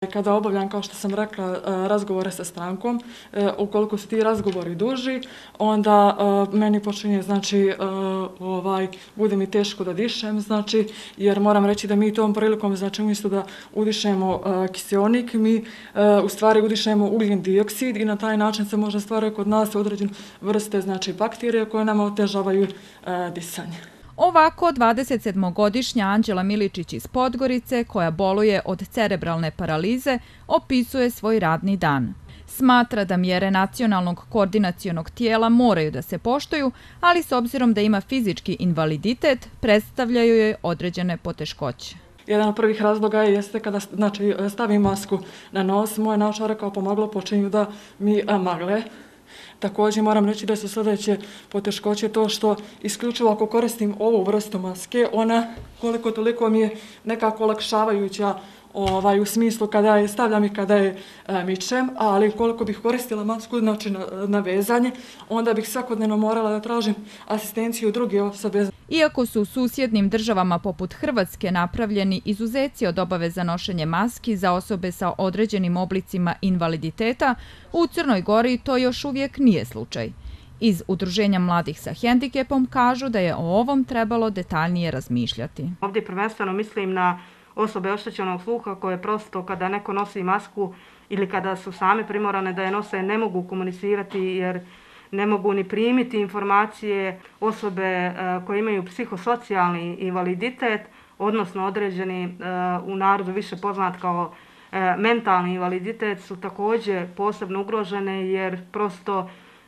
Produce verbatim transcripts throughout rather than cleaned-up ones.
Kada obavljam, kao što sam rekla, razgovore sa strankom, ukoliko su ti razgovori duži, onda meni počinje, znači, ovaj, bude mi teško da dišem, znači, jer moram reći da mi tom prilikom, znači, umjesto da udišemo kiseonik, mi u stvari udišemo ugljen dioksid i na taj način se može stvarati kod nas određene vrste, znači, bakterije koje nama otežavaju disanje. Ovako, dvadesetsedmogodišnja Anđela Miličić iz Podgorice, koja boluje od cerebralne paralize, opisuje svoj radni dan. Smatra da mjere nacionalnog koordinacionog tijela moraju da se poštuju, ali s obzirom da ima fizički invaliditet, predstavljaju joj određene poteškoće. Jedan od prvih razloga jeste kada, znači, stavim masku na nos, moje naočare kao pomaglo počinju da mi magle. Također moram reći da su sljedeće poteškoće to što isključivo ako koristim ovu vrstu maske, ona koliko toliko mi je nekako olakšavajuća ovaj, u smislu kada je stavljam i kada je e, mičem, ali koliko bih koristila masku, znači na, na vezanje, onda bih svakodnevno morala da tražim asistenciju druge osobe. Iako su u susjednim državama poput Hrvatske napravljeni izuzeci od obaveza nošenja maski za osobe sa određenim oblicima invaliditeta, u Crnoj Gori to još uvijek nije slučaj. Iz Udruženja mladih sa hendikepom kažu da je o ovom trebalo detaljnije razmišljati. Ovdje prvenstveno mislim na osobe oštećenog sluha koje prosto kada neko nosi masku ili kada su same primorane da je nose ne mogu komunicirati jer ne mogu ni primiti informacije, osobe koje imaju psihosocijalni invaliditet, odnosno određeni u narodu više poznat kao mentalni invaliditet su također posebno ugrožene jer prosto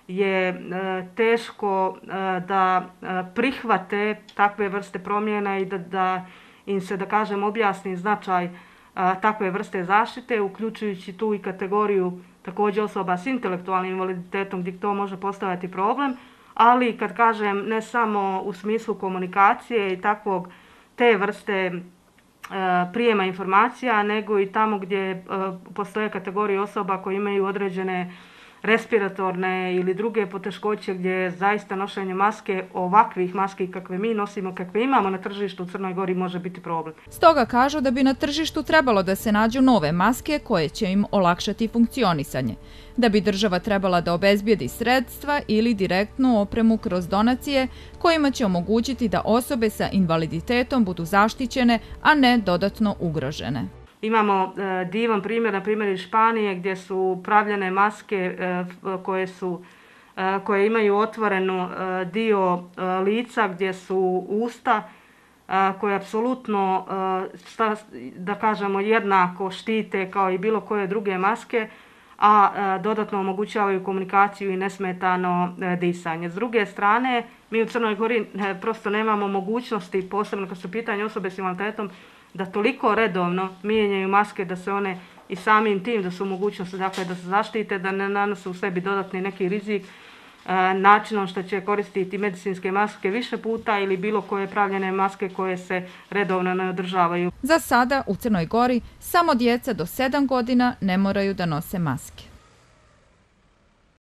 je teško da prihvate takve vrste promjena i da, da im se, da kažem, objasni značaj takve vrste zaštite, uključujući tu i kategoriju također osoba s intelektualnim invaliditetom gdje to može postaviti problem, ali kad kažem ne samo u smislu komunikacije i takvog te vrste e, prijema informacija, nego i tamo gdje e, postoje kategorije osoba koje imaju određene respiratorne ili druge poteškoće gdje zaista nošenje maske, ovakvih maski kakve mi nosimo, kakve imamo na tržištu u Crnoj Gori može biti problem. Stoga kažu da bi na tržištu trebalo da se nađu nove maske koje će im olakšati funkcionisanje, da bi država trebala da obezbijedi sredstva ili direktnu opremu kroz donacije kojima će omogućiti da osobe sa invaliditetom budu zaštićene, a ne dodatno ugrožene. Imamo e, divan primjer, na primjer iz Španije, gdje su pravljene maske e, koje, su, e, koje imaju otvorenu e, dio e, lica, gdje su usta, e, koje apsolutno, e, šta, da kažemo, jednako štite kao i bilo koje druge maske, a e, dodatno omogućavaju komunikaciju i nesmetano e, disanje. S druge strane, mi u Crnoj Gori e, prosto nemamo mogućnosti, posebno kad su pitanje osobe s invaliditetom, da toliko redovno mijenjaju maske da se one i samim tim da su u mogućnosti, dakle, da se zaštite, da ne nanose u sebi dodatni neki rizik e, načinom što će koristiti medicinske maske više puta ili bilo koje pravljene maske koje se redovno ne održavaju. Za sada u Crnoj Gori samo djeca do sedam godina ne moraju da nose maske.